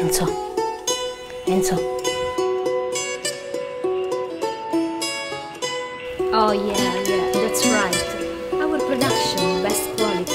Enzo. Enzo. Oh yeah, that's right. Our production, best quality.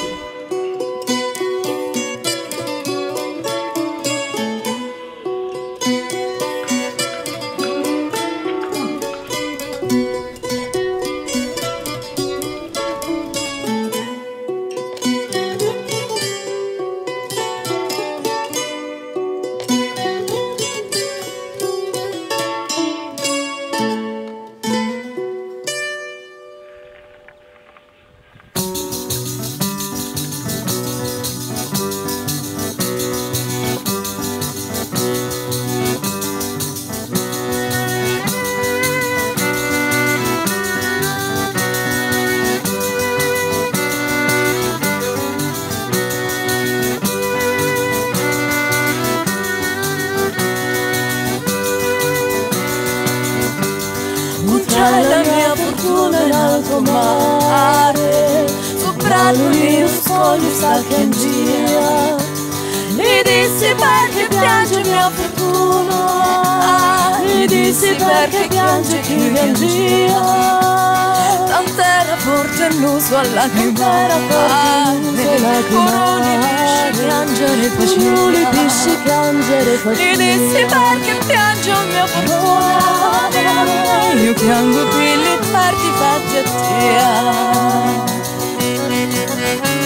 La mia fortuna in alto mare, sopra lui scoglio sta che gira. Gli dissi perché piange mia fortuna, gli dissi perché piange chi piangia. Tant'era forte il nuso a lacrimare, coroni disci piangere facile. Gli dissi perché piange mia fortuna, io piango qui li parti fatti a te.